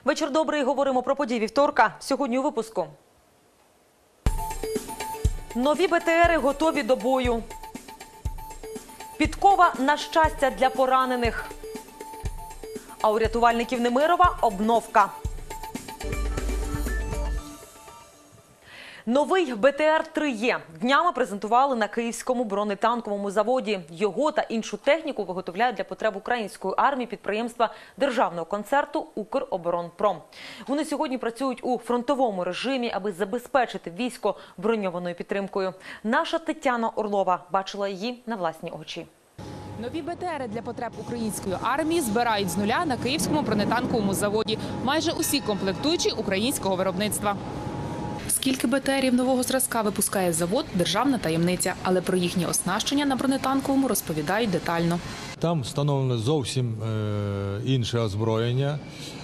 Вечір добрий, говоримо про події вівторка. Сьогодні у випуску. Нові БТРи готові до бою. Підкова на щастя для поранених. А у рятувальників Немирова обновка. Новий БТР-3Е днями презентували на Київському бронетанковому заводі. Його та іншу техніку виготовляють для потреб української армії підприємства державного концерну «Укроборонпром». Вони сьогодні працюють у фронтовому режимі, аби забезпечити військо броньованою підтримкою. Наша Тетяна Орлова бачила її на власні очі. Нові БТРи для потреб української армії збирають з нуля на Київському бронетанковому заводі. Майже усі комплектуючі українського виробництва. Скільки БТРів нового зразка випускає завод – державна таємниця. Але про їхнє оснащення на бронетанковому розповідають детально. Там встановлено зовсім інше озброєння,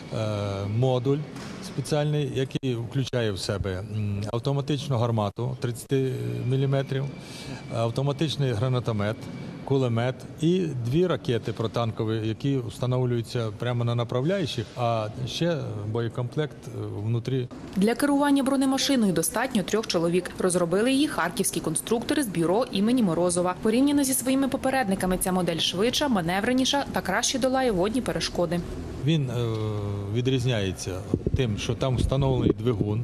модуль спеціальний, який включає в себе автоматичну гармату 30 мм, автоматичний гранатомет, кулемет і 2 ракети протанкові, які встановлюються прямо на направляючих, а ще боєкомплект внутрі. Для керування бронемашиною достатньо 3 чоловік. Розробили її харківські конструктори з бюро імені Морозова. Порівняно зі своїми попередниками ця модель швидша, маневреніша та краще долає водні перешкоди. Він відрізняється тим, що там встановлений двигун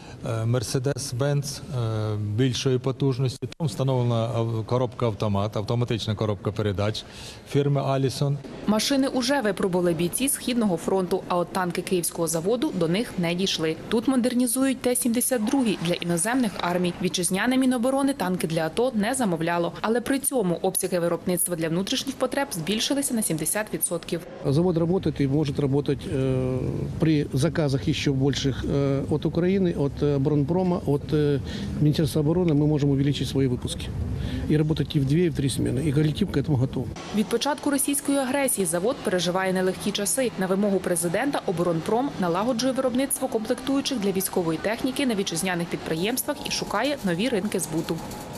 Mercedes-Benz більшої потужності. Там встановлена коробка-автомат, автоматична коробка передач фірми Allison. Машини уже випробували бійці Східного фронту, а от танки Київського заводу до них не дійшли. Тут модернізують Т-72 для іноземних армій. Вітчизняне Міноборони танки для АТО не замовляло. Але при цьому обсяги виробництва для внутрішніх потреб збільшилися на 70%. Завод работает и может работать при заказах еще больших от Украины, от Бронпрома, от Министерства обороны. Мы можем увеличить свои выпуски и работать и в 2, и в 3 смены. И коллектив к этому готов. Від початку російської агресії завод переживає нелегкі часи. На вимогу президента Оборонпром налагоджує виробництво комплектуючих для військової техніки на вітчизняних підприємствах і шукає нові ринки збуту.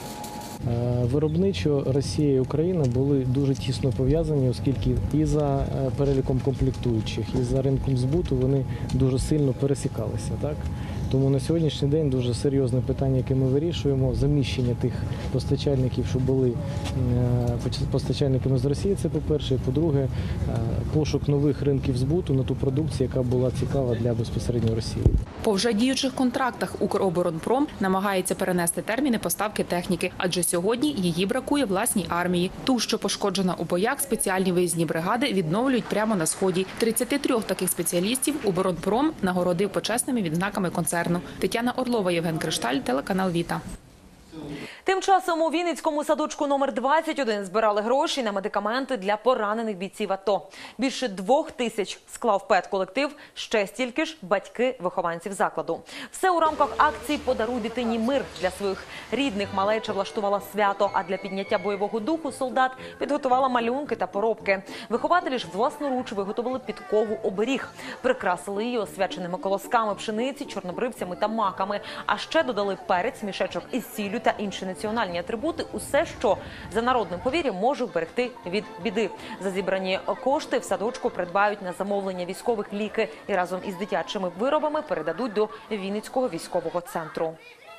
Виробничо Росія і Україна були дуже тісно пов'язані, оскільки і за переліком комплектуючих, і за ринком збуту вони дуже сильно пересікалися. Так? Тому на сьогоднішній день дуже серйозне питання, яке ми вирішуємо, заміщення тих постачальників, що були постачальниками з Росії, це по-перше. І по-друге, пошук нових ринків збуту на ту продукцію, яка була цікава для безпосередньо Росії. По вже діючих контрактах Укроборонпром намагається перенести терміни поставки техніки, адже сьогодні її бракує власній армії. Ту, що пошкоджена у боях, спеціальні виїзні бригади відновлюють прямо на Сході. 33 таких спеціалістів Оборонпром нагородив почесними відзнаками концерну. Тетяна Орлова, Євген Кришталь, телеканал «Віта». Тим часом у Вінницькому садочку номер 21 збирали гроші на медикаменти для поранених бійців АТО. Більше 2000 склав педколектив, ще стільки ж батьки вихованців закладу. Все у рамках акції «Подаруй дитині мир». Для своїх рідних малеча влаштувала свято, а для підняття бойового духу солдат підготувала малюнки та поробки. Вихователі ж власноруч виготовили підкову оберіг. Прикрасили її освяченими колосками пшениці, чорнобривцями та маками. А ще додали перець, мішечок із сіллю та інші національні атрибути – усе, що за народним повір'ям може вберегти від біди. За зібрані кошти в садочку придбають на замовлення військових ліки і разом із дитячими виробами передадуть до Вінницького військового центру.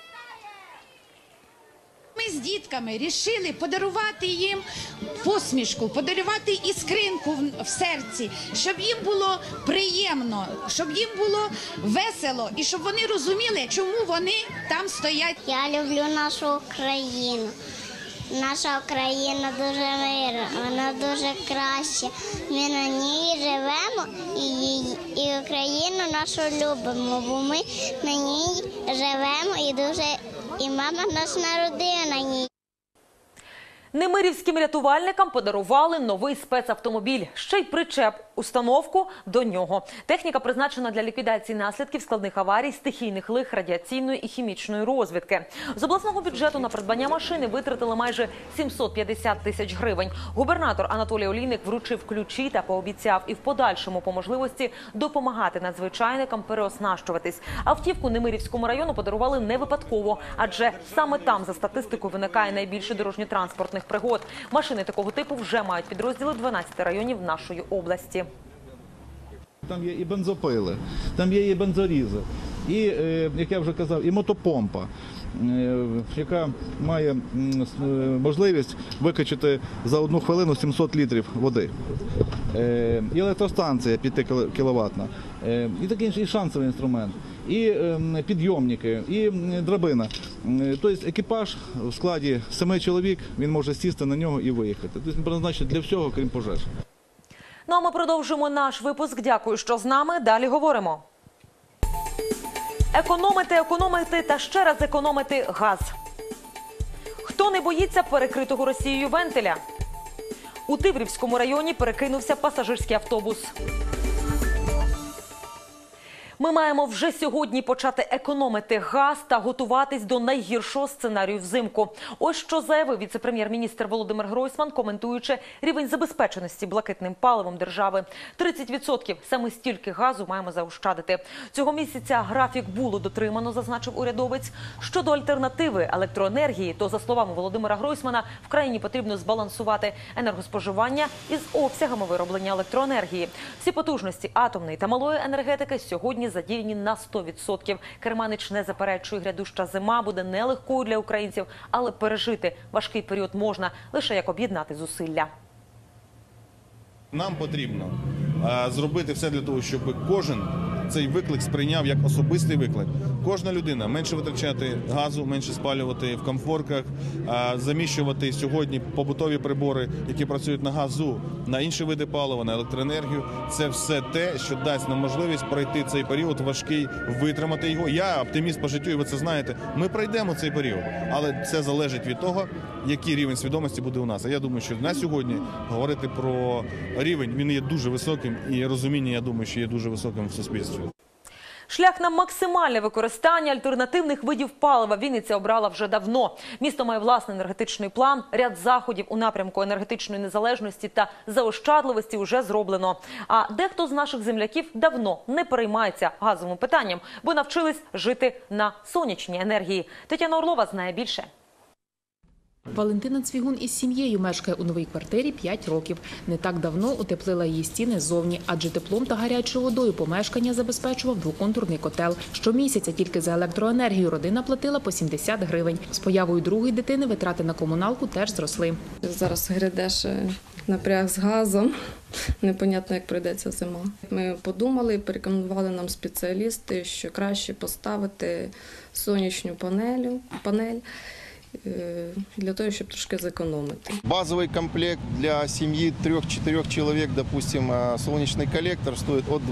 Ми з дітками вирішили подарувати їм посмішку, подарувати іскринку в серці, щоб їм було приємно, щоб їм було весело і щоб вони розуміли, чому вони там стоять. Я люблю нашу Україну. Наша Україна дуже мирна, вона дуже краща. Ми на ній живемо і Україну нашу любимо, бо ми на ній живемо і мама нас народила на ній. Немирівським рятувальникам подарували новий спецавтомобіль, ще й причеп, установку до нього. Техніка призначена для ліквідації наслідків складних аварій, стихійних лих, радіаційної і хімічної розвідки. З обласного бюджету на придбання машини витратили майже 750 тисяч гривень. Губернатор Анатолій Олійник вручив ключі та пообіцяв і в подальшому по можливості допомагати надзвичайникам переоснащуватись. Автівку Немирівському району подарували не випадково, адже саме там за статистикою виникає найбільше дорожньо-транспортних пригод. Машини такого типу вже мають підрозділи 12 районів нашої області. там є і бензопили, там є і бензорізи, і, як я вже казав, і мотопомпа, яка має можливість викачати за 1 хвилину 700 літрів води. І електростанція 5 кіловатна, і такий інший шансовий інструмент, і підйомники, і драбина. Тобто екіпаж в складі 7 чоловік, він може сісти на нього і виїхати. Тобто він призначений для всього, крім пожеж. Ну а ми продовжимо наш випуск. Дякую, що з нами. Далі говоримо. Економити, економити та ще раз економити газ. Хто не боїться перекритого Росією вентиля? У Тиврівському районі перекинувся пасажирський автобус. Ми маємо вже сьогодні почати економити газ та готуватись до найгіршого сценарію взимку. Ось що заявив віце-прем'єр-міністр Володимир Гройсман, коментуючи рівень забезпеченості блакитним паливом держави. 30% саме стільки газу маємо заощадити. Цього місяця графік було дотримано, зазначив урядовець. Щодо альтернативи електроенергії, то, за словами Володимира Гройсмана, в країні потрібно збалансувати енергоспоживання із обсягами вироблення електроенергії. Всі потужності атомної та малої енергетики сьогодні задіяні на 100%. Керманич не заперечує, грядуща зима буде нелегкою для українців, але пережити важкий період можна лише як об'єднати зусилля. Нам потрібно зробити все для того, щоб кожен цей виклик сприйняв як особистий виклик. Кожна людина менше витрачати газу, менше спалювати в комфорках, заміщувати сьогодні побутові прибори, які працюють на газу, на інші види палива, на електроенергію. Це все те, що дасть нам можливість пройти цей період важкий, витримати його. Я оптиміст по життю, і ви це знаєте. Ми пройдемо цей період, але це залежить від того, який рівень свідомості буде у нас. А я думаю, що на сьогодні говорити про рівень, він є дуже високим, і розуміння, я думаю, що є дуже високим в суспільстві. Шлях на максимальне використання альтернативних видів палива Вінниця обрала вже давно. Місто має власний енергетичний план, ряд заходів у напрямку енергетичної незалежності та заощадливості вже зроблено. А дехто з наших земляків давно не переймається газовим питанням, бо навчились жити на сонячній енергії. Тетяна Орлова знає більше. Валентина Цвігун із сім'єю мешкає у новій квартирі 5 років. Не так давно утеплила її стіни ззовні, адже теплом та гарячою водою помешкання забезпечував двоконтурний котел. Щомісяця тільки за електроенергію родина платила по 70 гривень. З появою другої дитини витрати на комуналку теж зросли. Зараз гряде ще напряг з газом. Непонятно, як прийдеться зима. Ми подумали і порекомендували нам спеціалісти, що краще поставити сонячну панель, для того, щоб трошки зекономити. Базовый комплект для семьи 3-4 человек, допустим, солнечный коллектор стоит от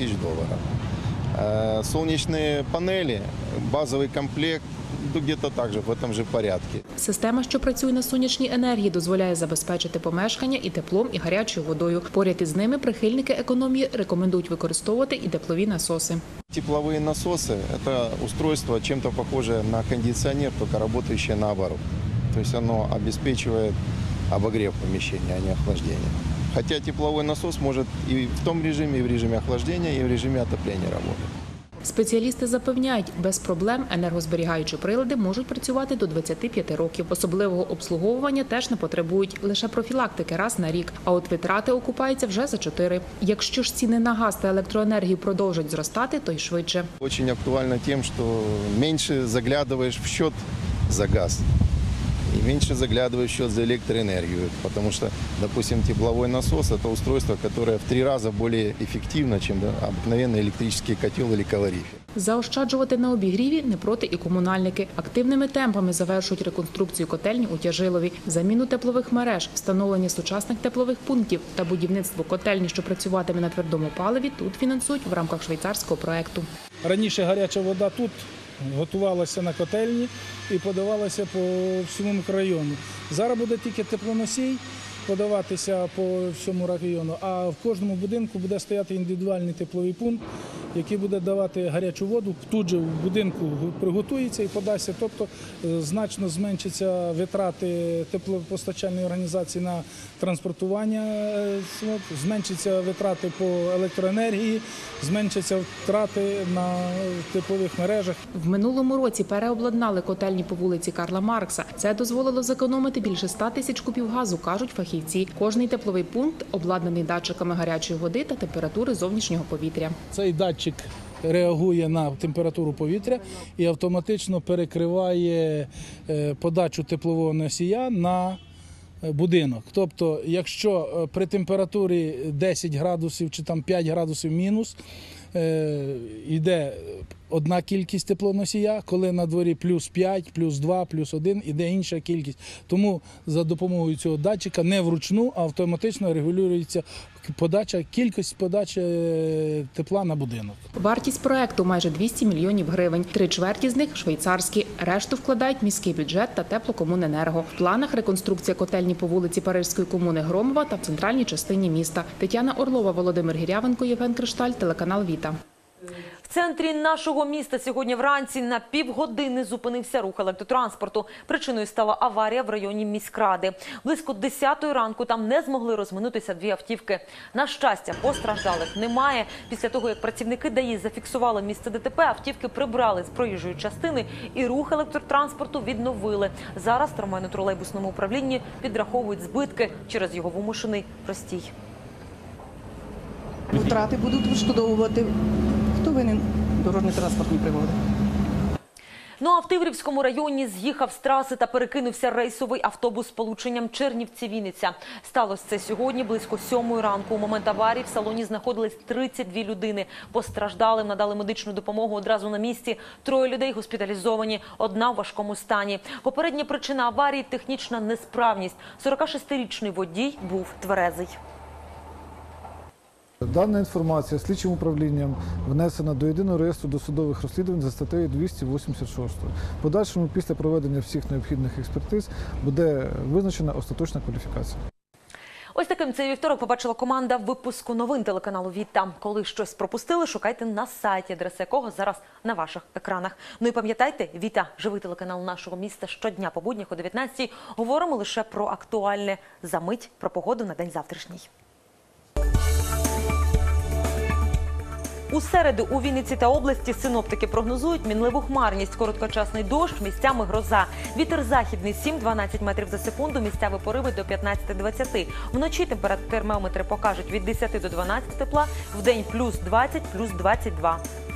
$2000. Солнечные панели, базовый комплект, где-то так же, в этом же порядке. Система, що працює на сонячній енергії, дозволяє забезпечити помешкання і теплом, і гарячою водою. Поряд із ними прихильники економії рекомендують використовувати і теплові насоси. Тепловые насосы – это устройство чем-то похожее на кондиционер, только работающее наоборот. То есть оно обеспечивает обогрев помещения, а не охлаждение. Хотя тепловой насос может и в том режиме, и в режиме охлаждения, и в режиме отопления работать. Спеціалісти запевняють, без проблем енергозберігаючі прилади можуть працювати до 25 років. Особливого обслуговування теж не потребують, лише профілактики раз на рік. А от витрати окупаються вже за 4. Якщо ж ціни на газ та електроенергію продовжать зростати, то й швидше. Очень актуально тем, что меньше заглядываешь в счет за газ и меньше заглядываешь в счет за электроэнергию. Потому что, допустим, тепловой насос – это устройство, которое в 3 раза более эффективно, чем обыкновенный электрический котел или калорифер. Заощаджувати на обігріві не проти і комунальники. Активними темпами завершують реконструкцію котельні у Тяжилові, заміну теплових мереж, встановлення сучасних теплових пунктів та будівництво котельні, що працюватиме на твердому паливі, тут фінансують в рамках швейцарського проекту. Раніше гаряча вода тут готувалася на котельні і подавалася по всьому мікрорайону. Зараз буде тільки теплоносій подаватися по всьому району, а в кожному будинку буде стояти індивідуальний тепловий пункт, який буде давати гарячу воду, тут же в будинку приготується і подасться. Тобто значно зменшаться витрати теплопостачальної організації на транспортування, зменшаться витрати по електроенергії, зменшаться втрати на теплових мережах. В минулому році переобладнали котельні по вулиці Карла Маркса. Це дозволило зекономити більше 100 тисяч кубів газу, кажуть фахівці. Кожний тепловий пункт обладнаний датчиками гарячої води та температури зовнішнього повітря. Цей датчик реагує на температуру повітря і автоматично перекриває подачу теплового носія на будинок. Тобто, якщо при температурі 10 градусів чи там 5 градусів мінус, йде одна кількість теплоносія, коли на дворі плюс 5, плюс 2, плюс 1, іде інша кількість. Тому за допомогою цього датчика не вручну, а автоматично регулюється кількість подачі тепла на будинок. Вартість проекту – майже 200 мільйонів гривень. 3/4 з них – швейцарські. Решту вкладають міський бюджет та Теплокомуненерго. В планах реконструкція котельні по вулиці Паризької комуни Громова та в центральній частині міста. Тетяна Орлова, Володимир Гірявенко, Євген Кришталь, телеканал «Віта». В центрі нашого міста сьогодні вранці на півгодини зупинився рух електротранспорту. Причиною стала аварія в районі міськради. Близько 10-ї ранку там не змогли розминутися 2 автівки. На щастя, постраждалих немає. Після того, як працівники ДАІ зафіксували місце ДТП, автівки прибрали з проїжджої частини і рух електротранспорту відновили. Зараз в трамвайно-тролейбусному управлінні підраховують збитки через його вимушений простій. Втрати будуть відшкодовувати. Хто винен? Дорожньо-транспортні пригоди. Ну а в Тиврівському районі з'їхав з траси та перекинувся рейсовий автобус з полученням Чернівці-Вінниця. Сталося це сьогодні близько 7-ї ранку. У момент аварії в салоні знаходились 32 людини. Постраждалим надали медичну допомогу одразу на місці. 3 людей госпіталізовані, 1 в важкому стані. Попередня причина аварії – технічна несправність. 46-річний водій був тверезий. Дана інформація слідчим управлінням внесена до єдиного реєстру досудових розслідувань за статтею 286. Подальшому після проведення всіх необхідних експертиз буде визначена остаточна кваліфікація. Ось таким цей вівторок побачила команда випуску новин телеканалу «Віта». Коли щось пропустили, шукайте на сайті, адреса якого зараз на ваших екранах. Ну і пам'ятайте, «Віта» – живий телеканал нашого міста щодня по буднях о 19-й. Говоримо лише про актуальне. За мить про погоду на день завтрашній. У середу у Вінниці та області синоптики прогнозують мінливу хмарність, короткочасний дощ, місцями гроза. Вітер західний 7-12 метрів за секунду, місцеві пориви до 15-20. Вночі термометри покажуть від 10 до 12 тепла, вдень плюс 20, плюс 22.